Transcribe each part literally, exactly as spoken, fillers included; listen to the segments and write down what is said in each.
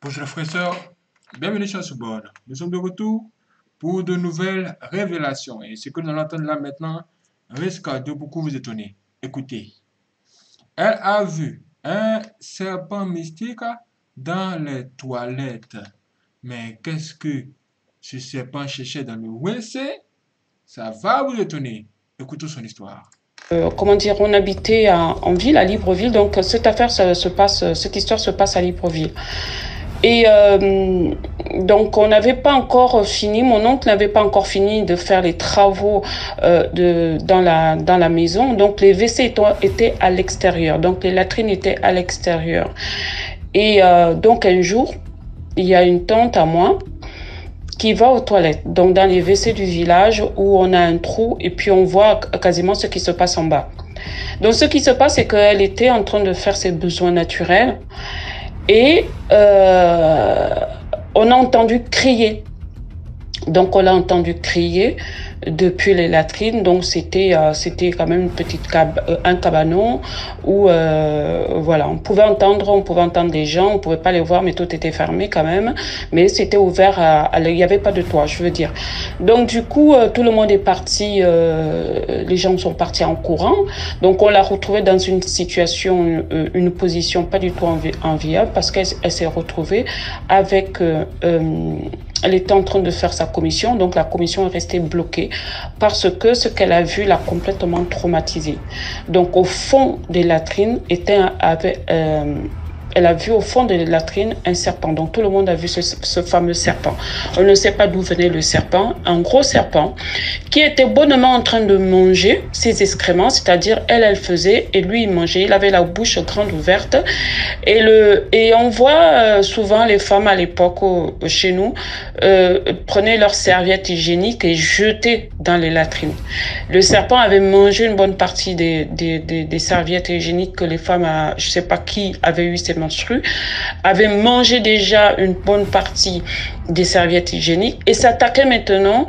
Bonjour les frères et sœurs, bienvenue sur ce board. Nous sommes de retour pour de nouvelles révélations. Et ce que nous allons entendre là maintenant risque de beaucoup vous étonner. Écoutez, elle a vu un serpent mystique dans les toilettes. Mais qu'est-ce que ce serpent cherchait dans le W C? Ça va vous étonner. Écoutons son histoire. Euh, comment dire, on habitait à- en ville, à Libreville, donc cette affaire ça se passe, cette histoire se passe à Libreville. Et euh, donc on n'avait pas encore fini, mon oncle n'avait pas encore fini de faire les travaux euh, de, dans, la, dans la maison, donc les W C étaient, étaient à l'extérieur, donc les latrines étaient à l'extérieur. Et euh, donc un jour, il y a une tante à moi qui va aux toilettes, donc dans les W C du village où on a un trou et puis on voit quasiment ce qui se passe en bas. Donc ce qui se passe, c'est qu'elle était en train de faire ses besoins naturels et euh, on a entendu crier. Donc on l'a entendu crier depuis les latrines. Donc c'était euh, c'était quand même une petite cab euh, un cabanon où euh, voilà, on pouvait entendre on pouvait entendre des gens, on pouvait pas les voir mais tout était fermé quand même, mais c'était ouvert à, à il y avait pas de toit, je veux dire. Donc du coup euh, tout le monde est parti, euh, les gens sont partis en courant. Donc on l'a retrouvée dans une situation, euh, une position pas du tout envi enviable parce qu'elle elle s'est retrouvée avec euh, euh, elle était en train de faire sa commission, donc la commission est restée bloquée parce que ce qu'elle a vu l'a complètement traumatisée. Donc au fond des latrines était un, avait, euh, elle a vu au fond des latrines un serpent. Donc tout le monde a vu ce, ce fameux serpent. On ne sait pas d'où venait le serpent, un gros serpent qui était bonnement en train de manger ses excréments, c'est-à-dire elle, elle faisait et lui il mangeait. Il avait la bouche grande ouverte et le et on voit euh, souvent les femmes à l'époque au- chez nous euh, prenaient leurs serviettes hygiéniques et jetaient dans les latrines. Le serpent avait mangé une bonne partie des, des, des, des serviettes hygiéniques que les femmes, à, je sais pas qui avait eu ces menstrues, avait mangé déjà une bonne partie des serviettes hygiéniques et s'attaquait maintenant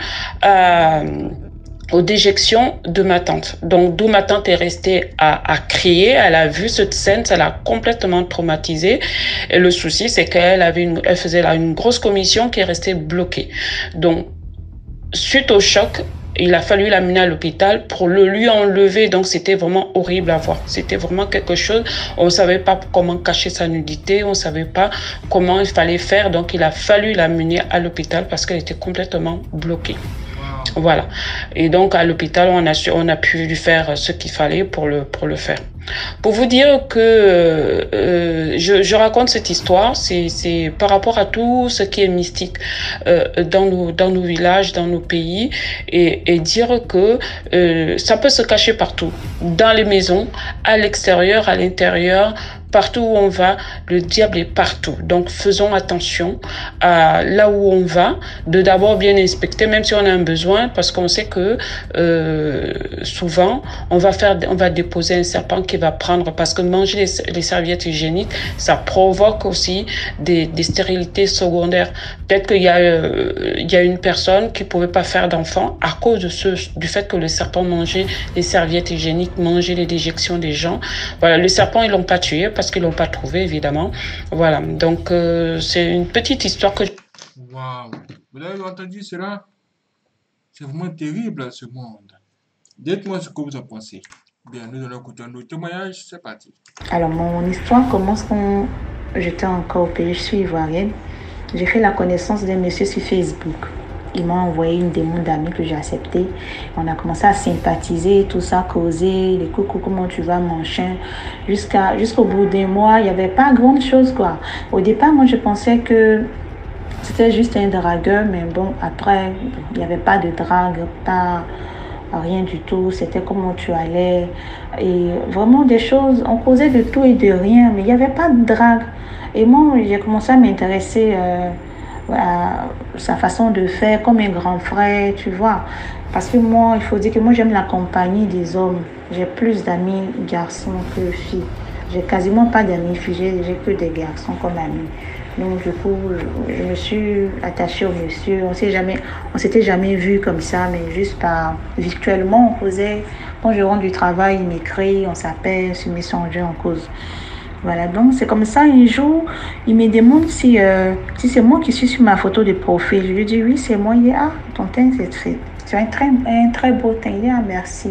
à aux déjections de ma tante. Donc, d'où ma tante est restée à, à crier. Elle a vu cette scène, ça l'a complètement traumatisée. Et le souci, c'est qu'elle avait une, elle faisait là une grosse commission qui est restée bloquée. Donc, suite au choc, il a fallu l'amener à l'hôpital pour le lui enlever. Donc, c'était vraiment horrible à voir. C'était vraiment quelque chose. On ne savait pas comment cacher sa nudité. On ne savait pas comment il fallait faire. Donc, il a fallu l'amener à l'hôpital parce qu'elle était complètement bloquée. Wow. Voilà. Et donc, à l'hôpital, on a su, on a pu lui faire ce qu'il fallait pour le, pour le faire. Pour vous dire que euh, euh, je, je raconte cette histoire, c'est, c'est par rapport à tout ce qui est mystique euh, dans nos, dans nos villages, dans nos pays, et, et dire que euh, ça peut se cacher partout, dans les maisons, à l'extérieur, à l'intérieur, partout où on va, le diable est partout. Donc faisons attention à là où on va, de d'abord bien inspecter, même si on a un besoin, parce qu'on sait que euh, souvent on va faire, on va déposer un serpent qui va prendre, parce que manger les, les serviettes hygiéniques, ça provoque aussi des, des stérilités secondaires. Peut-être qu'il y a, euh, il y a une personne qui pouvait pas faire d'enfant à cause de ce, du fait que le serpent mangeait les serviettes hygiéniques, mangeait les déjections des gens. Voilà, le serpent ils l'ont pas tué parce qu'ils l'ont pas trouvé évidemment. Voilà, donc euh, c'est une petite histoire que Wow. Vous avez entendu cela? C'est vraiment terrible ce monde. Dites-moi ce que vous en pensez. Bien, nous allons écouter un autre témoignage. C'est parti. Alors, mon histoire commence quand j'étais encore au pays, je suis ivoirienne. J'ai fait la connaissance d'un monsieur sur Facebook. Il m'a envoyé une demande d'amis que j'ai acceptée. On a commencé à sympathiser, tout ça, causer, les coucou, comment tu vas, mon chien. Jusqu'à, jusqu'au bout d'un mois, il n'y avait pas grande chose, quoi. Au départ, moi, je pensais que c'était juste un dragueur, mais bon, après, il n'y avait pas de drague, pas rien du tout. C'était comment tu allais. Et vraiment des choses, on causait de tout et de rien, mais il n'y avait pas de drague. Et moi, j'ai commencé à m'intéresser euh, à sa façon de faire, comme un grand frère, tu vois. Parce que moi, il faut dire que moi, j'aime la compagnie des hommes. J'ai plus d'amis garçons que filles. J'ai quasiment pas d'amis filles, j'ai j'ai que des garçons comme amis. Donc, du coup, je, je me suis attachée au monsieur. On s'est jamais, on s'était jamais vu comme ça, mais juste par virtuellement, on causait. Quand je rentre du travail, il m'écrit, on s'appelle sur Messenger, on cause. Voilà, donc c'est comme ça, un jour, il me demande si, euh, si c'est moi qui suis sur ma photo de profil. Je lui dis oui, c'est moi. Il dit, ah, ton teint, c'est un très, un très beau teint. Il dit, ah, merci.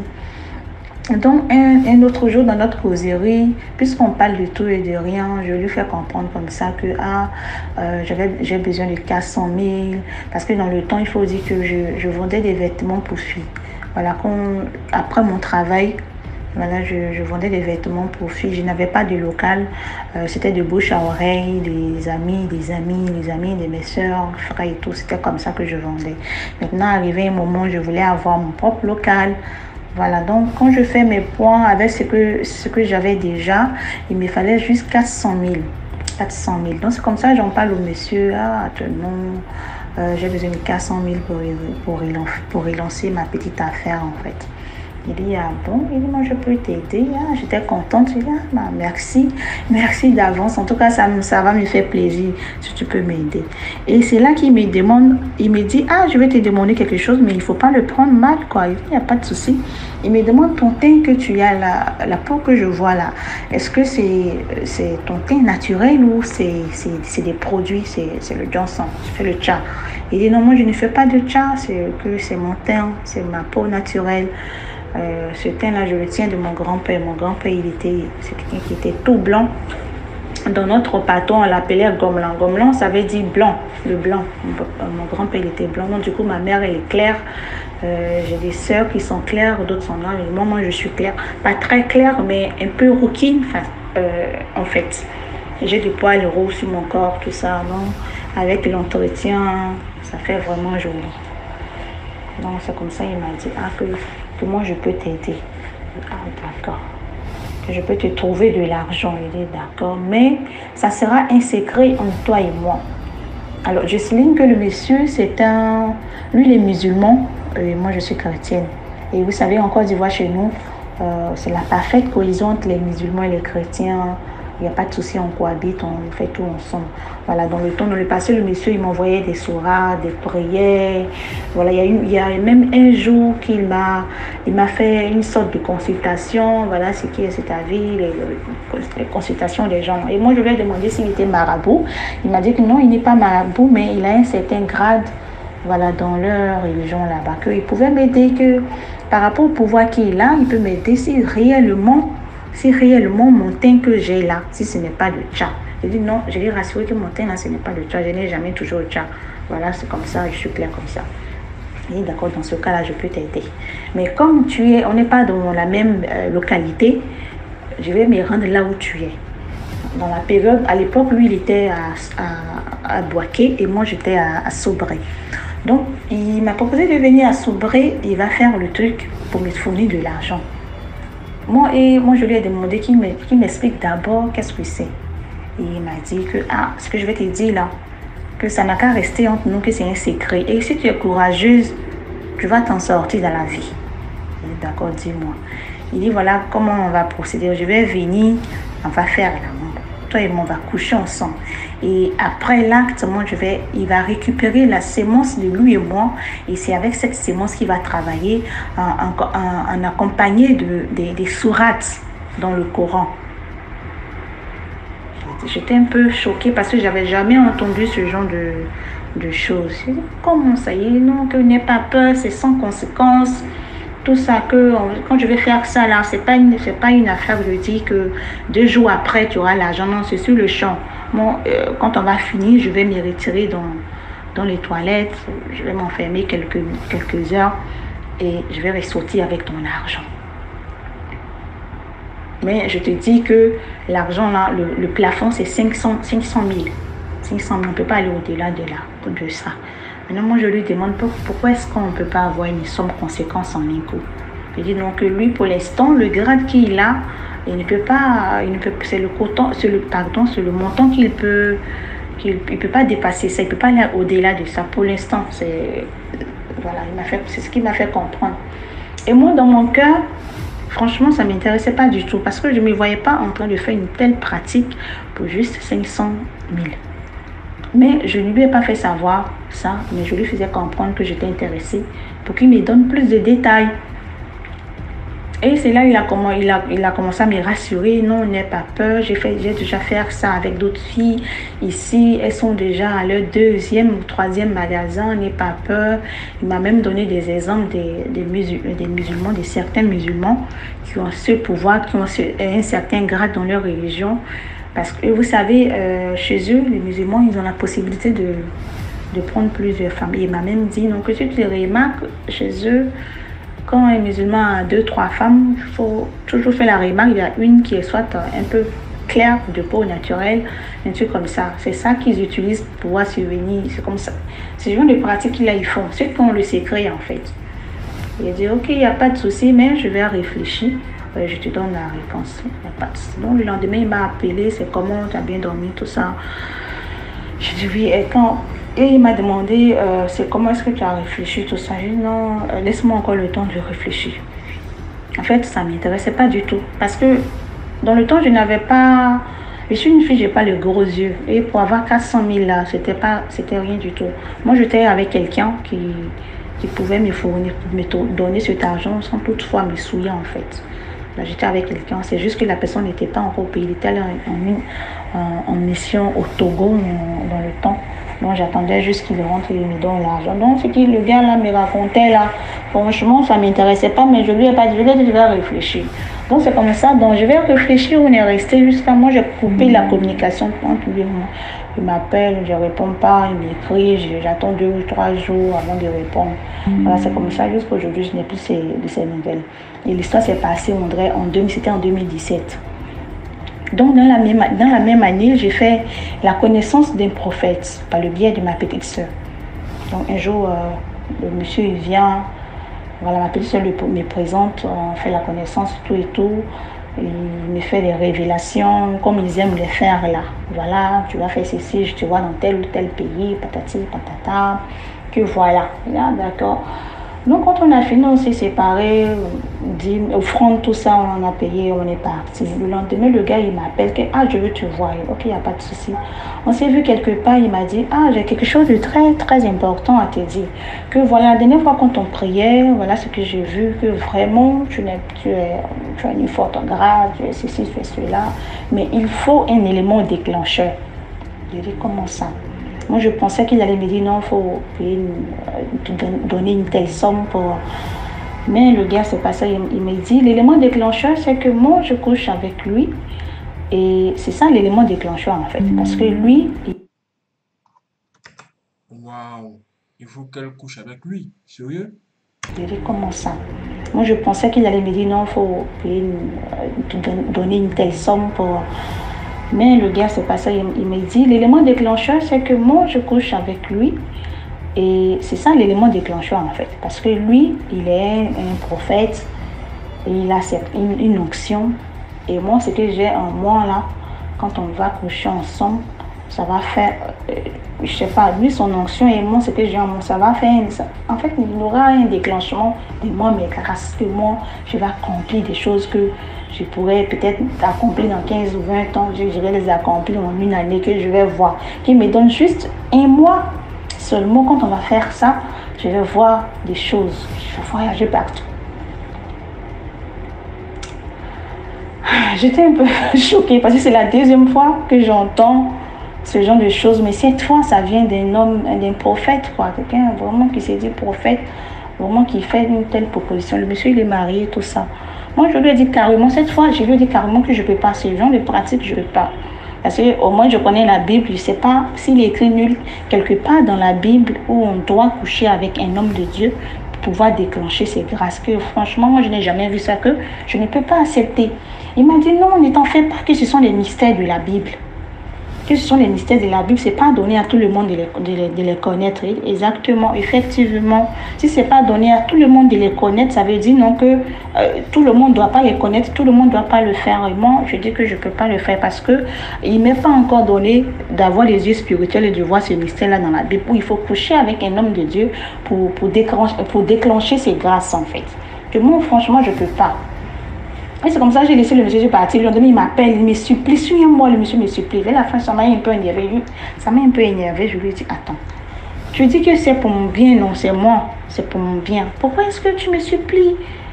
Donc, un, un autre jour, dans notre causerie, puisqu'on parle de tout et de rien, je lui fais comprendre comme ça que ah, euh, j'ai besoin de quatre cent mille, parce que dans le temps, il faut dire que je, je vendais des vêtements pour filles. Voilà, quand, après mon travail, voilà, je, je vendais des vêtements pour filles. Je n'avais pas de local. Euh, c'était de bouche à oreille, des amis, des amis, des amis de mes soeurs, frères et tout. C'était comme ça que je vendais. Maintenant, arrivé un moment, je voulais avoir mon propre local. Voilà, donc quand je fais mes points avec ce que, ce que j'avais déjà, il me fallait juste quatre cent mille. quatre cent mille. Donc c'est comme ça, j'en parle au monsieur. Ah, non, euh, j'ai besoin de quatre cent mille pour, pour, pour relancer ma petite affaire en fait. Il dit, ah bon, il dit, moi je peux t'aider. Ah, j'étais contente. Je dis, ah, bah, merci, merci d'avance. En tout cas, ça, ça va me faire plaisir si tu peux m'aider. Et c'est là qu'il me demande, il me dit, ah, je vais te demander quelque chose, mais il ne faut pas le prendre mal, quoi. Il n'y a pas de souci. Il me demande ton teint que tu as là, la peau que je vois là. Est-ce que c'est ton teint naturel ou c'est des produits, c'est le Johnson, je fais le tcha. Il dit, non, moi je ne fais pas de tcha, c'est que c'est mon teint, c'est ma peau naturelle. Euh, ce teint-là, je le tiens de mon grand-père. Mon grand-père, il était, c'est quelqu'un qui était tout blanc. Dans notre pâton, on l'appelait gomelan. Gomelan, ça veut dire blanc, le blanc. Mon grand-père, il était blanc. Donc, du coup, ma mère, elle est claire. Euh, J'ai des sœurs qui sont claires, d'autres sont noires. Moi, moi, je suis claire. Pas très claire, mais un peu rouquine, enfin, euh, en fait. J'ai des poils rouges sur mon corps, tout ça. Donc, avec l'entretien, ça fait vraiment joli. Donc, c'est comme ça, il m'a dit, ah, que... moi je peux t'aider. Ah, d'accord. Que je peux te trouver de l'argent. Il dit d'accord, mais ça sera un secret entre toi et moi. Alors je souligne que le monsieur, c'est un... lui il est musulman et moi je suis chrétienne. Et vous savez, en Côte d'Ivoire chez nous, euh, c'est la parfaite cohésion entre les musulmans et les chrétiens. Il n'y a pas de souci, on cohabite, on fait tout ensemble. Voilà, dans le temps, dans le passé, le monsieur, il m'envoyait des sourates, des prières. Voilà, il y a, eu, il y a même un jour qu'il m'a il m'a fait une sorte de consultation. Voilà, c'est qui est cet avis, les, les consultations des gens. Et moi, je lui ai demandé s'il était marabout. Il m'a dit que non, il n'est pas marabout, mais il a un certain grade, voilà, dans leur religion là-bas, qu'il pouvait m'aider, que par rapport au pouvoir qu'il a, il peut m'aider si réellement si réellement mon teint que j'ai là, si ce n'est pas le tcha. Je dis non, je lui ai rassuré que mon teint là, ce n'est pas le tcha. Je n'ai jamais toujours le tcha. Voilà, c'est comme ça, je suis claire comme ça. Il dit d'accord, dans ce cas-là, je peux t'aider. Mais comme tu es, on n'est pas dans la même euh, localité, je vais me rendre là où tu es. Dans la période, à l'époque, lui, il était à, à, à Boaké et moi, j'étais à, à Sobré. Donc, il m'a proposé de venir à Sobré, il va faire le truc pour me fournir de l'argent. Moi, et moi, je lui ai demandé qu'il m'explique d'abord qu'est-ce que c'est. Et il m'a dit que, ah, ce que je vais te dire là, que ça n'a qu'à rester entre nous, que c'est un secret. Et si tu es courageuse, tu vas t'en sortir dans la vie. D'accord, dis-moi. Il dit, voilà comment on va procéder. Je vais venir, on va faire l'amour. Toi et moi, on va coucher ensemble. Et après l'acte, moi, je vais, il va récupérer la sémence de lui et moi. Et c'est avec cette sémence qu'il va travailler en, en, en, en accompagné de, de, des sourates dans le Coran. J'étais un peu choquée parce que je n'avais jamais entendu ce genre de, de choses. Comment ça y est? Non, que n'aie pas peur, c'est sans conséquence. Tout ça, que quand je vais faire ça là, c'est pas une, c'est pas une affaire de dire que deux jours après tu auras l'argent. Non, c'est sur le champ. Bon, euh, quand on va finir, je vais me retirer dans, dans les toilettes. Je vais m'enfermer quelques, quelques heures et je vais ressortir avec ton argent. Mais je te dis que l'argent là, le, le plafond c'est cinq cents mille. cinq cent mille, on ne peut pas aller au-delà de là, de ça. Maintenant, moi, je lui demande pourquoi est-ce qu'on ne peut pas avoir une somme conséquente en un coup. Je dis donc que lui, pour l'instant, le grade qu'il a, il ne peut pas, il ne peut, c'est le coton, c'est le, pardon, c'est le montant qu'il peut, qu'il il peut pas dépasser ça, il peut pas aller au-delà de ça. Pour l'instant, c'est, voilà, il m'a fait, c'est ce qui m'a fait comprendre. Et moi, dans mon cœur, franchement, ça m'intéressait pas du tout parce que je ne me voyais pas en train de faire une telle pratique pour juste cinq cent mille. Mais je ne lui ai pas fait savoir ça, mais je lui faisais comprendre que j'étais intéressée pour qu'il me donne plus de détails. Et c'est là qu'il a, comment, il a, il a commencé à me rassurer. Non, n'aie pas peur. J'ai déjà fait ça avec d'autres filles ici. Elles sont déjà à leur deuxième ou troisième magasin. N'aie pas peur. Il m'a même donné des exemples des, des, musul des musulmans, de certains musulmans qui ont ce pouvoir, qui ont ce, un certain grade dans leur religion. Parce que vous savez, euh, chez eux, les musulmans, ils ont la possibilité de, de prendre plusieurs femmes. Il m'a même dit, donc, que tu te remarques chez eux, quand un musulman a deux, trois femmes, il faut toujours faire la remarque, il y a une qui est soit un peu claire, de peau naturelle, un truc comme ça. C'est ça qu'ils utilisent pour pouvoir survenir. C'est comme ça. C'est le genre de pratique qu'ils ils font. Ceux qui ont le secret, en fait. Il a dit, ok, il n'y a pas de souci, mais je vais réfléchir. Euh, je te donne la réponse. Il n'y a pas de souci. Donc, le lendemain, il m'a appelé, c'est comment, tu as bien dormi, tout ça. Je dis oui, et quand... Et il m'a demandé, euh, c'est comment est-ce que tu as réfléchi, tout ça. J'ai dit non, euh, laisse-moi encore le temps de réfléchir. En fait, ça ne m'intéressait pas du tout. Parce que dans le temps, je n'avais pas... Je suis une fille, je n'ai pas les gros yeux. Et pour avoir quatre cent mille là, ce n'était pas, c'était rien du tout. Moi, j'étais avec quelqu'un qui, qui pouvait me fournir, me donner cet argent sans toutefois me souiller, en fait. Là, j'étais avec quelqu'un. C'est juste que la personne n'était pas encore au pays. Il était allé en, en, en mission au Togo en, dans le temps. Donc j'attendais juste qu'il rentre et il me donne l'argent. Donc ce que le gars là me racontait là, franchement ça ne m'intéressait pas, mais je lui ai pas dit, je lui ai dit, je vais réfléchir. Donc c'est comme ça, donc je vais réfléchir, on est resté jusqu'à moi, j'ai coupé la communication entre lui et moi. Il m'appelle, je ne réponds pas, il m'écrit, j'attends deux ou trois jours avant de répondre. Voilà, c'est comme ça, jusqu'à aujourd'hui, je n'ai plus ces, de ces nouvelles. Et l'histoire s'est passée, on dirait, en deux, c'était en deux mille dix-sept. Donc, dans la même, dans la même année, j'ai fait la connaissance d'un prophète par le biais de ma petite soeur. Donc, un jour, euh, le monsieur il vient, voilà, ma petite soeur me présente, on fait la connaissance, tout et tout. Il me fait des révélations, comme ils aiment les faire là. Voilà, tu vas faire ceci, je te vois dans tel ou tel pays, patati, patata, que voilà. Là, d'accord. Donc, quand on a fini, on s'est séparés, offrande, tout ça, on a payé, on est parti. Le lendemain, le gars, il m'appelle, que, ah, je veux te voir. Ok, il n'y a pas de souci. On s'est vu quelque part, il m'a dit, ah, j'ai quelque chose de très, très important à te dire. Que voilà, la dernière fois quand on priait, voilà ce que j'ai vu, que vraiment, tu, es, tu, es, tu as une forte grâce, tu es ceci, tu es cela. Mais il faut un élément déclencheur. Je dis, comment ça? Moi, je pensais qu'il allait me dire non, il faut payer une, donner une telle somme pour... Mais le gars, c'est pas ça. Il, il me dit, l'élément déclencheur, c'est que moi, je couche avec lui. Et c'est ça l'élément déclencheur, en fait. Parce que lui... Il... Waouh! Il faut qu'elle couche avec lui. Sérieux? Je dis, comment ça? Moi, je pensais qu'il allait me dire non, il faut payer une, donner une telle somme pour... Mais le gars, c'est pas ça. Il, il me dit, l'élément déclencheur, c'est que moi, je couche avec lui. Et c'est ça l'élément déclencheur, en fait. Parce que lui, il est un prophète. Et il a cette, une, une onction. Et moi, ce que j'ai en moi, là, quand on va coucher ensemble, ça va faire... Euh, je sais pas, lui, son onction et moi, ce que j'ai en moi, ça va faire... Ça, en fait, il y aura un déclenchement de moi, mais grâce que moi, je vais accomplir des choses que... je pourrais peut-être accomplir dans quinze ou vingt ans, je vais les accomplir en une année que je vais voir. Qui me donne juste un mois seulement. Quand on va faire ça, je vais voir des choses. Je vais voyager partout. J'étais un peu choquée parce que c'est la deuxième fois que j'entends ce genre de choses. Mais cette fois, ça vient d'un homme, d'un prophète, quoi. Quelqu'un vraiment qui s'est dit prophète, vraiment qui fait une telle proposition. Le monsieur, il est marié, tout ça. Moi, je lui ai dit carrément, cette fois, je lui ai dit carrément que je ne peux pas. Ce genre de pratique, je ne peux pas. Parce qu'au moins, je connais la Bible. Je ne sais pas s'il est écrit nul quelque part dans la Bible où on doit coucher avec un homme de Dieu pour pouvoir déclencher ces grâces. Que franchement, moi, je n'ai jamais vu ça, que je ne peux pas accepter. Il m'a dit non, ne t'en fais pas, que ce sont les mystères de la Bible. Que ce sont les mystères de la Bible, ce n'est pas donné à tout le monde de les, de les, de les connaître. Exactement, effectivement. Si ce n'est pas donné à tout le monde de les connaître, ça veut dire non que euh, tout le monde ne doit pas les connaître, tout le monde ne doit pas le faire. Et moi, je dis que je ne peux pas le faire parce qu'il ne m'est pas encore donné d'avoir les yeux spirituels et de voir ces mystères-là dans la Bible où il faut coucher avec un homme de Dieu pour, pour, déclencher, pour déclencher ces grâces, en fait. Que moi, franchement, je ne peux pas. Et c'est comme ça que j'ai laissé le monsieur partir. Le lendemain, il m'appelle, il me supplie. Suis-moi, le monsieur me supplie. Vers la fin, ça m'a un peu énervé. Ça m'a un peu énervé. Je lui ai dit, attends. Tu dis que c'est pour mon bien, non, c'est moi. C'est pour mon bien. Pourquoi est-ce que tu me supplies?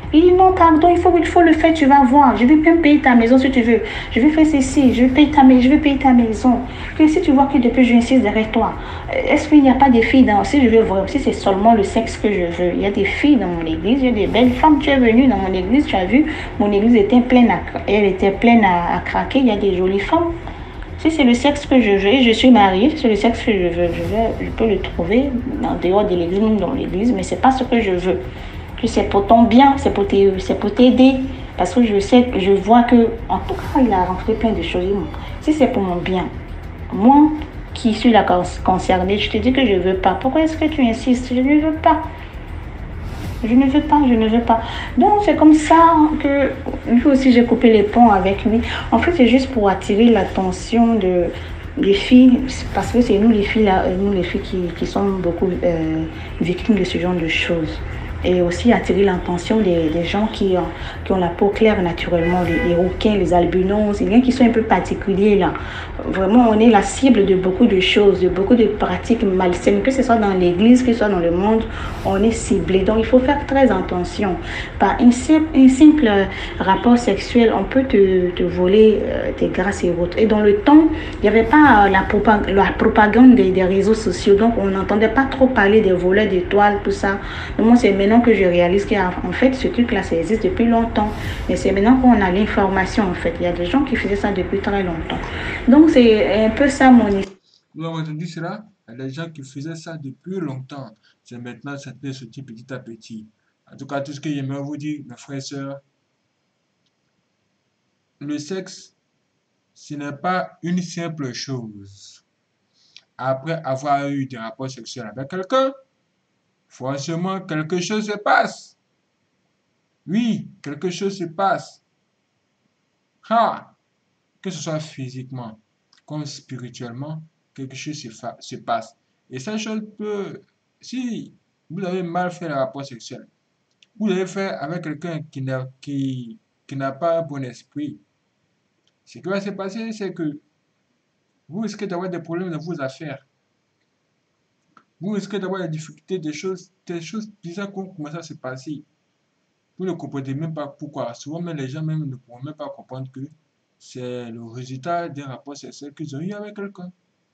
Il dit non, pardon, il faut, il faut le faire, tu vas voir. Je vais bien payer ta maison si tu veux. Je vais faire ceci, je vais payer ta, je vais payer ta maison. Et si tu vois que depuis je insiste derrière toi, est-ce qu'il n'y a pas des filles dans... Si je veux voir, si c'est seulement le sexe que je veux, il y a des filles dans mon église, il y a des belles femmes. Tu es venue dans mon église, tu as vu, mon église était pleine à, elle était pleine à, à craquer. Il y a des jolies femmes. Si c'est le sexe que je veux, et je suis mariée, si c'est le sexe que je veux, je, vais, je peux le trouver en dehors de l'église, même dans l'église, mais ce n'est pas ce que je veux. C'est pour ton bien, c'est pour t'aider. Parce que je sais, je vois que, en tout cas, il a rentré plein de choses. Si c'est pour mon bien, moi qui suis la concernée, je te dis que je ne veux pas. Pourquoi est-ce que tu insistes? Je ne veux pas. Je ne veux pas, je ne veux pas. Donc, c'est comme ça que, lui aussi, j'ai coupé les ponts avec lui. En fait, c'est juste pour attirer l'attention de, des filles, parce que c'est nous les filles, là, nous les filles qui, qui sommes beaucoup euh, victimes de ce genre de choses. Et aussi attirer l'attention des, des gens qui, euh, qui ont la peau claire naturellement, les, les rouquins, les albinos, les gens qui sont un peu particuliers là. Vraiment, on est la cible de beaucoup de choses, de beaucoup de pratiques malsaines, que ce soit dans l'église, que ce soit dans le monde, on est ciblé. Donc, il faut faire très attention. Par un simple, un simple rapport sexuel, on peut te, te voler euh, tes grâces et autres. Et dans le temps, il n'y avait pas euh, la, propag la propagande des, des réseaux sociaux, donc on n'entendait pas trop parler des voleurs d'étoiles, tout ça. Donc, moi, c'est maintenant que je réalise qu'en fait, ce truc-là, ça existe depuis longtemps. Mais c'est maintenant qu'on a l'information, en fait. Il y a des gens qui faisaient ça depuis très longtemps. Donc, c'est un peu ça mon histoire. Nous avons entendu cela. Il y a des gens qui faisaient ça depuis longtemps. C'est maintenant, ça peut se dire petit à petit. En tout cas, tout ce que j'aimerais vous dire, mes frères et sœurs, le sexe, ce n'est pas une simple chose. Après avoir eu des rapports sexuels avec quelqu'un, forcément, quelque chose se passe. Oui, quelque chose se passe. Ah, que ce soit physiquement comme spirituellement, quelque chose se, se passe. Et cette chose peut, si vous avez mal fait le rapport sexuel, vous l'avez fait avec quelqu'un qui n'a qui, qui n'a pas un bon esprit, ce qui va se passer, c'est que vous risquez d'avoir des problèmes dans vos affaires. Vous risquez d'avoir des difficultés, des choses, des choses bizarres qui commencent à se passer. Vous ne comprenez même pas pourquoi. Souvent, même les gens même ne pourront même pas comprendre que c'est le résultat d'un rapport sexuel qu'ils ont eu avec quelqu'un.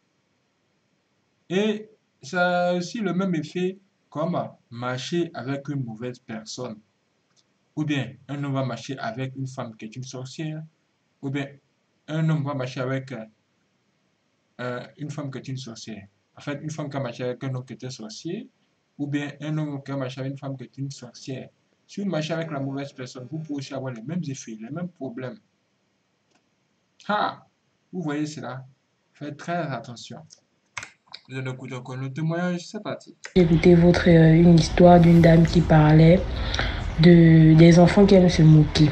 Et ça a aussi le même effet comme marcher avec une mauvaise personne. Ou bien un homme va marcher avec une femme qui est une sorcière. Ou bien un homme va marcher avec euh, une femme qui est une sorcière. En fait, une femme qui a marché avec un homme qui était sorcier, ou bien un homme qui a marché avec une femme qui est une sorcière. Si vous marchez avec la mauvaise personne, vous pouvez aussi avoir les mêmes effets, les mêmes problèmes. Ah, vous voyez cela? Faites très attention. Vous allez écouter encore le témoignage, c'est parti. J'ai écouté votre, euh, une histoire d'une dame qui parlait de, des enfants qui aiment se moquer.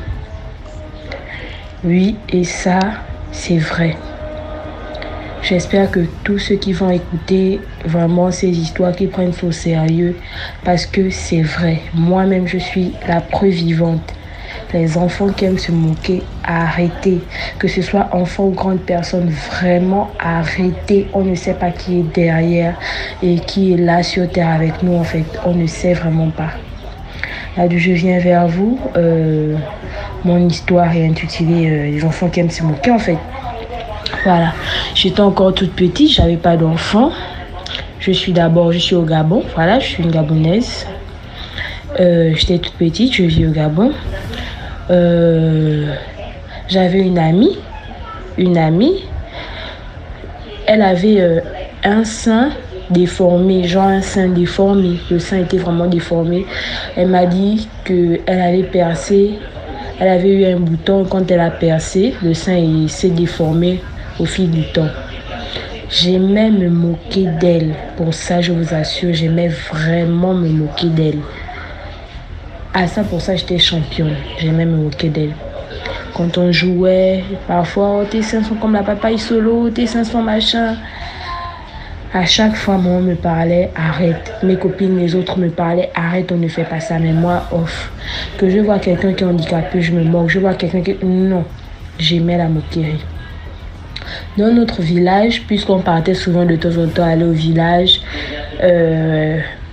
Oui, et ça, c'est vrai. J'espère que tous ceux qui vont écouter vraiment ces histoires, qui prennent ça au sérieux, parce que c'est vrai. Moi-même, je suis la preuve vivante. Les enfants qui aiment se moquer, arrêtez. Que ce soit enfant ou grande personne, vraiment arrêtez. On ne sait pas qui est derrière et qui est là sur terre avec nous, en fait. On ne sait vraiment pas. Là d'où je viens vers vous, euh, mon histoire est intitulée euh, Les enfants qui aiment se moquer, en fait. Voilà, j'étais encore toute petite, j'avais pas d'enfant. Je suis d'abord, je suis au Gabon, voilà, je suis une Gabonaise. Euh, j'étais toute petite, je vis au Gabon. Euh, j'avais une amie, une amie. Elle avait euh, un sein déformé, genre un sein déformé. Le sein était vraiment déformé. Elle m'a dit qu'elle allait percer. Elle avait eu un bouton, quand elle a percé, le sein s'est déformé au fil du temps. J'aimais me moquer d'elle. Pour ça, je vous assure, j'aimais vraiment me moquer d'elle. À ça, pour ça, j'étais championne. J'aimais me moquer d'elle. Quand on jouait, parfois, oh, tes seins sont comme la papaye solo, tes seins sont machin. À chaque fois, moi, on me parlait, arrête. Mes copines, les autres me parlaient, arrête, on ne fait pas ça. Mais moi, off. Que je vois quelqu'un qui est handicapé, je me moque. Je vois quelqu'un qui... Non, j'aimais la moquerie. Dans notre village, puisqu'on partait souvent de temps en temps aller au village, euh,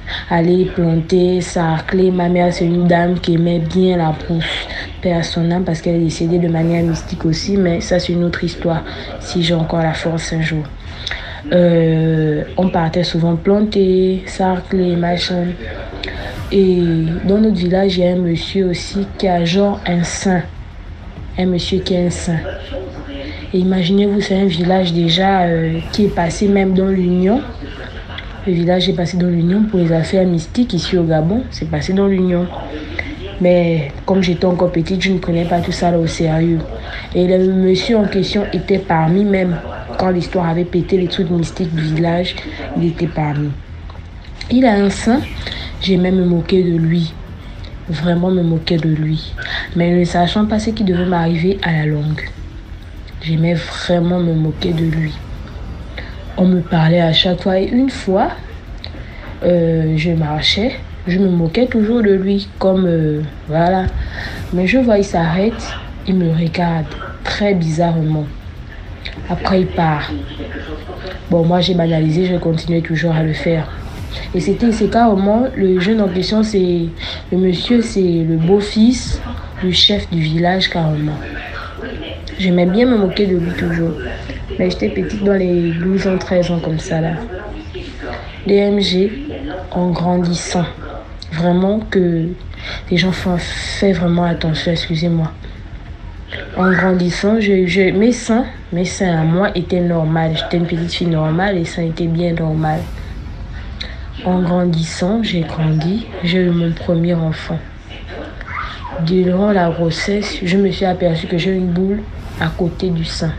aller planter, sarcler. Ma mère, c'est une dame qui aimait bien la brousse personnelle parce qu'elle est décédée de manière mystique aussi, mais ça, c'est une autre histoire, si j'ai encore la force un jour. Euh, on partait souvent planter, sarcler, machin. Et dans notre village, il y a un monsieur aussi qui a genre un saint. Un monsieur qui est un saint. Et imaginez-vous, c'est un village déjà euh, qui est passé même dans l'Union. Le village est passé dans l'Union pour les affaires mystiques ici au Gabon. C'est passé dans l'Union. Mais comme j'étais encore petite, je ne prenais pas tout ça là au sérieux. Et le monsieur en question était parmi même. Quand l'histoire avait pété les trucs mystiques du village, il était parmi. Il a un saint. J'ai même me moqué de lui. Vraiment me moquer de lui. Mais ne sachant pas ce qui devait m'arriver à la longue. J'aimais vraiment me moquer de lui. On me parlait à chaque fois. Et une fois, euh, je marchais. Je me moquais toujours de lui. Comme, euh, voilà. Mais je vois, il s'arrête. Il me regarde très bizarrement. Après, il part. Bon, moi, j'ai banalisé. Je continuais toujours à le faire. Et c'était, c'est carrément, le jeune en question, c'est, le monsieur, c'est le beau-fils du chef du village, carrément. J'aimais bien me moquer de lui toujours. Mais j'étais petite dans les douze ans, treize ans comme ça là. D M G, en grandissant, vraiment que les gens font fait vraiment attention, excusez-moi. En grandissant, je, je, mes seins, mes seins à moi étaient normales. J'étais une petite fille normale et ça était bien normal. En grandissant, j'ai grandi, j'ai eu mon premier enfant. Durant la grossesse, je me suis aperçue que j'ai une boule à côté du sein.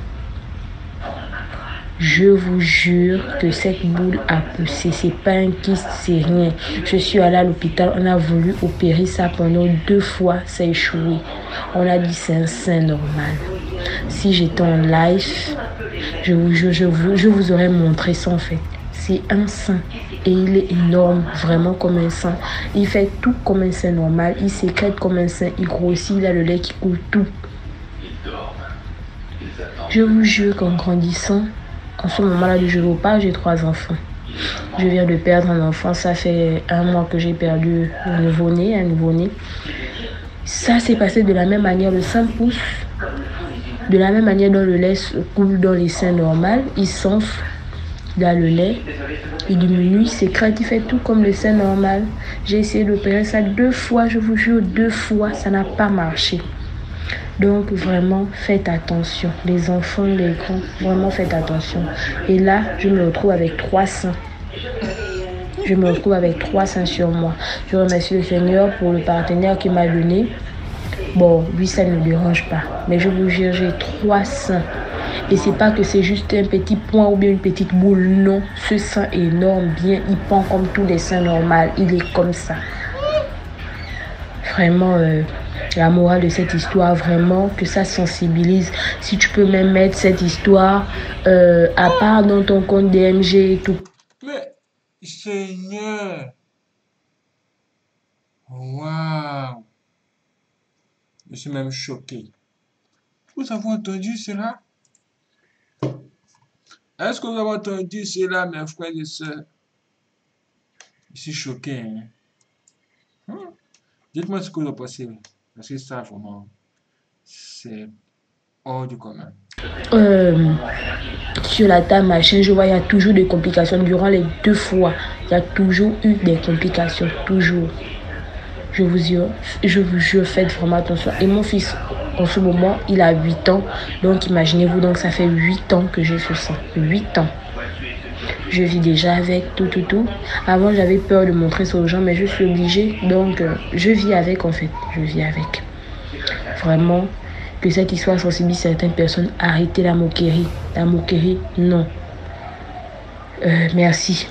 Je vous jure que cette boule a poussé. C'est pas un kyste, c'est rien. Je suis allée à l'hôpital, on a voulu opérer ça pendant deux fois, ça a échoué. On a dit c'est un sein normal. Si j'étais en live, je vous jure, je vous, je vous aurais montré ça en fait. C'est un sein et il est énorme, vraiment comme un sein. Il fait tout comme un sein normal, il sécrète comme un sein, il grossit, il a le lait qui coule, tout. Je vous jure qu'en grandissant, en ce moment-là du jour au pas, j'ai trois enfants. Je viens de perdre un enfant, ça fait un mois que j'ai perdu un nouveau-né, un nouveau-né. Ça s'est passé de la même manière, le sein pousse. De la même manière dont le lait coule dans les seins normaux, il s'enfle. Il a le lait, il diminue, il sécrète, il fait tout comme le sein normal. J'ai essayé d'opérer ça deux fois, je vous jure, deux fois, ça n'a pas marché. Donc vraiment, faites attention. Les enfants, les grands, vraiment faites attention. Et là, je me retrouve avec trois seins. Je me retrouve avec trois seins sur moi. Je remercie le Seigneur pour le partenaire qu'il m'a donné. Bon, lui, ça ne me dérange pas. Mais je vous jure, j'ai trois seins. Et c'est pas que c'est juste un petit point ou bien une petite boule. Non, ce sein est énorme, bien, il pend comme tous les seins normaux. Il est comme ça. Vraiment, euh, la morale de cette histoire, vraiment, que ça sensibilise. Si tu peux même mettre cette histoire euh, à part dans ton compte D M G et tout. Mais, Seigneur, waouh, je suis même choqué. Vous avez entendu cela? Est-ce que vous avez entendu cela, mes frères et sœurs? Je suis choqué. Hein? Hum? Dites-moi ce que vous en pensez. Parce que ça, vraiment, c'est hors du commun. Euh, sur la table, machin, je vois, il y a toujours des complications. Durant les deux fois, il y a toujours eu des complications. Toujours. Je vous jure, je vous jure, faites vraiment attention. Et mon fils, en ce moment, il a huit ans. Donc, imaginez-vous, donc ça fait huit ans que j'ai ce sang. huit ans. Je vis déjà avec tout, tout, tout. Avant, j'avais peur de montrer ça aux gens, mais je suis obligée. Donc, euh, je vis avec, en fait. Je vis avec. Vraiment, que cette histoire sensibilise certaines personnes. Arrêtez la moquerie. La moquerie, non. Euh, merci.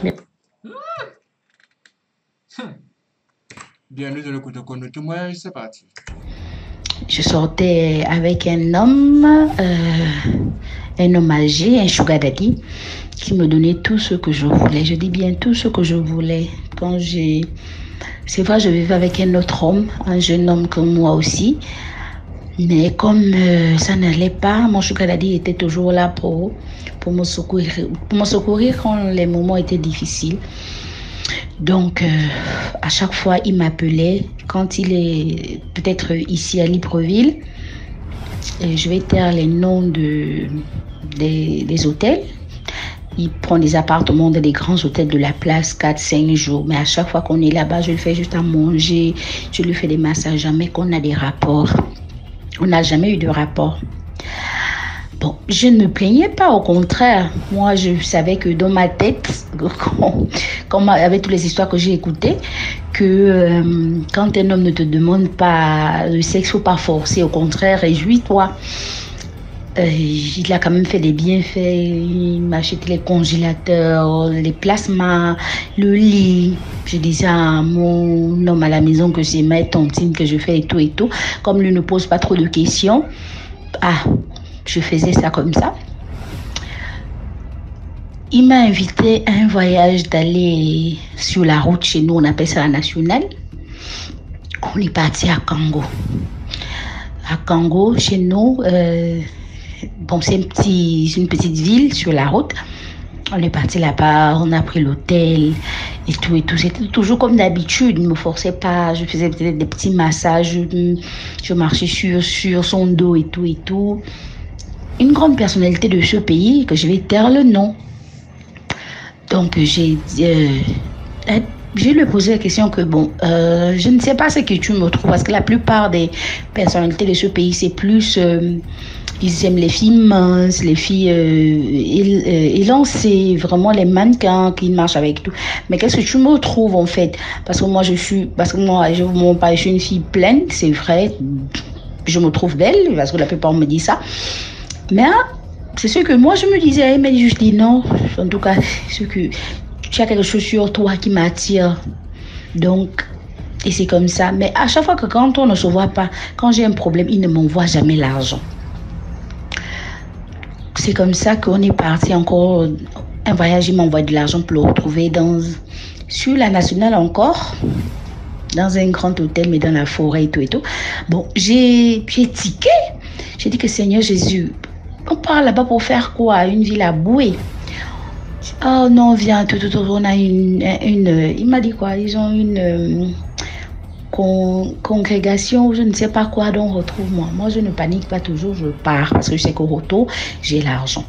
Bienvenue dans le coup de compte de témoignage, c'est parti. Je sortais avec un homme, euh, un homme âgé, un sugar daddy, qui me donnait tout ce que je voulais. Je dis bien tout ce que je voulais. Quand j'ai... C'est vrai, je vivais avec un autre homme, un jeune homme comme moi aussi. Mais comme euh, ça n'allait pas, mon sugar daddy était toujours là pour, pour, me secourir, pour me secourir quand les moments étaient difficiles. Donc, euh, à chaque fois, il m'appelait. Quand il est peut-être ici à Libreville, et je vais taire les noms de, des, des hôtels. Il prend des appartements dans des grands hôtels de la place, quatre cinq jours. Mais à chaque fois qu'on est là-bas, je lui fais juste à manger, je lui fais des massages, jamais qu'on a des rapports. On n'a jamais eu de rapport. Bon, je ne me plaignais pas, au contraire. Moi, je savais que dans ma tête, comme avec toutes les histoires que j'ai écoutées, que euh, quand un homme ne te demande pas le sexe, il ne faut pas forcer. Au contraire, réjouis-toi. Euh, il a quand même fait des bienfaits. Il m'a acheté les congélateurs, les plasmas, le lit. Je disais à mon homme à la maison que c'est ma tontine que je fais et tout et tout. Comme lui ne pose pas trop de questions, ah, je faisais ça comme ça. Il m'a invité à un voyage d'aller sur la route chez nous, on appelle ça la nationale. On est parti à Kango. À Kango, chez nous, euh, bon, c'est un petit, une petite ville sur la route. On est parti là-bas, on a pris l'hôtel et tout et tout. C'était toujours comme d'habitude, ne me forçais pas. Je faisais peut-être des petits massages, je, je marchais sur, sur son dos et tout et tout. Une grande personnalité de ce pays, que je vais taire le nom. Donc, j'ai euh, je lui ai posé la question que, bon, euh, je ne sais pas ce que tu me trouves, parce que la plupart des personnalités de ce pays, c'est plus, euh, ils aiment les filles minces, les filles euh, élancées, vraiment les mannequins qui marchent avec tout. Mais qu'est-ce que tu me trouves, en fait? Parce que moi, je suis, parce que moi, je, mon père, je suis une fille pleine, c'est vrai, je me trouve belle, parce que la plupart me disent ça. Mais hein, c'est ce que moi je me disais, mais je dis non. En tout cas, c'est que tu as quelque chose sur toi qui m'attire. Donc, et c'est comme ça. Mais à chaque fois que quand on ne se voit pas, quand j'ai un problème, il ne m'envoie jamais l'argent. C'est comme ça qu'on est parti encore. Un voyage, il m'envoie de l'argent pour le retrouver dans, sur la nationale encore. Dans un grand hôtel, mais dans la forêt et tout et tout. Bon, j'ai tiqué. J'ai dit que Seigneur Jésus, on part là-bas pour faire quoi? Une ville à bouer. Oh non, viens, tout, tout, tout, on a une, une... Il m'a dit quoi? Ils ont une euh, con, congrégation, je ne sais pas quoi, donc retrouve-moi. Moi, je ne panique pas toujours, je pars parce que je sais qu'au retour, j'ai l'argent.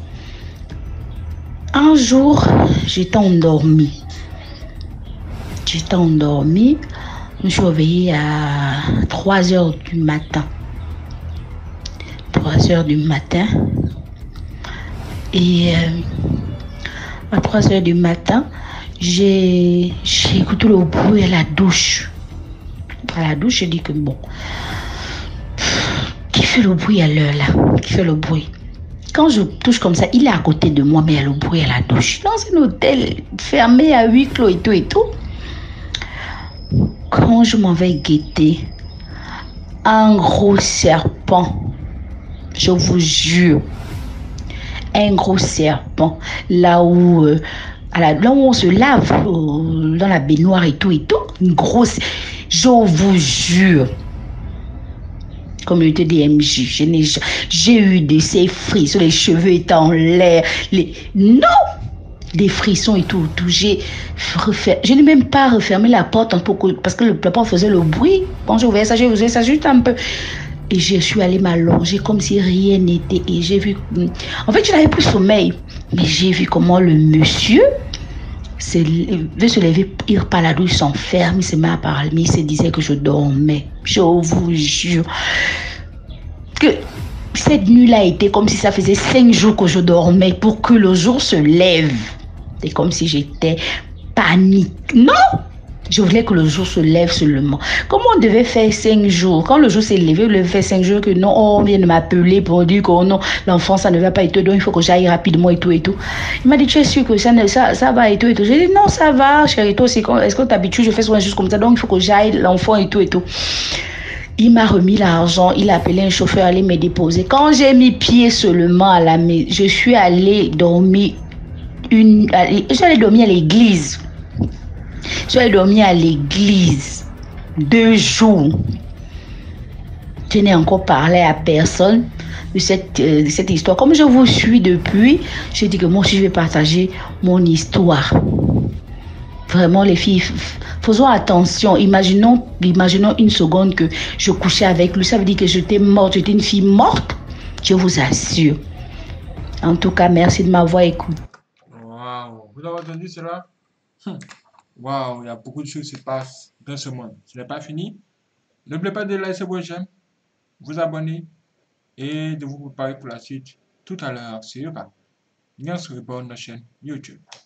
Un jour, j'étais endormie. J'étais endormie. Je me suis réveillée à trois heures du matin. trois heures du matin. Et euh, à trois heures du matin, j'ai écouté le bruit à la douche. À la douche, j'ai dit que bon, qui fait le bruit à l'heure là? Qui fait le bruit? Quand je touche comme ça, il est à côté de moi, mais il y a le bruit à la douche. Dans un hôtel fermé à huis clos et tout et tout. Quand je m'en vais guetter, un gros serpent, je vous jure, un gros serpent, là où, euh, à la, là où on se lave, euh, dans la baignoire et tout et tout, une grosse, je vous jure, communauté des M J, j'ai eu de ces frissons, les cheveux étaient en l'air, les, non, des frissons et tout, tout. J'ai refer... je n'ai même pas refermé la porte pour que... parce que le, la porte faisait le bruit. Quand j'ai ouvert ça, j'ai ouvert ça juste un peu. Et je suis allée m'allonger comme si rien n'était. Et j'ai vu... En fait, je n'avais plus sommeil. Mais j'ai vu comment le monsieur veut se lever, il par la douche, s'enferme, il se met à parler, il se disait que je dormais. Je vous jure que cette nuit-là a été comme si ça faisait cinq jours que je dormais pour que le jour se lève. C'est comme si j'étais panique. Non! Je voulais que le jour se lève seulement. Comment on devait faire cinq jours? Quand le jour s'est levé, on devait faire cinq jours que non, oh, on vient de m'appeler pour dire que oh non, l'enfant, ça ne va pas et tout, donc il faut que j'aille rapidement et tout et tout. Il m'a dit, tu es sûr que ça, ne, ça, ça va et tout et tout. J'ai dit, non, ça va, chérie, toi, est-ce que t'habitues, je fais souvent juste comme ça, donc il faut que j'aille, l'enfant et tout et tout. Il m'a remis l'argent, il a appelé un chauffeur à aller me déposer. Quand j'ai mis pied seulement à la maison, je suis allée dormir, une, je suis allée dormir à l'église. Je suis allée dormir à l'église deux jours. Je n'ai encore parlé à personne de cette, euh, de cette histoire. Comme je vous suis depuis, j'ai dit que moi aussi je vais partager mon histoire. Vraiment, les filles, faisons attention. Imaginons, imaginons une seconde que je couchais avec lui. Ça veut dire que j'étais morte, j'étais une fille morte. Je vous assure. En tout cas, merci de m'avoir écouté. Waouh, vous avez entendu cela? Hum. Waouh, il y a beaucoup de choses qui se passent dans ce monde. Ce n'est pas fini. N'oubliez pas de laisser vos j'aime, vous abonner et de vous préparer pour la suite tout à l'heure sur YouTube. Bien sûr, sur notre chaîne YouTube.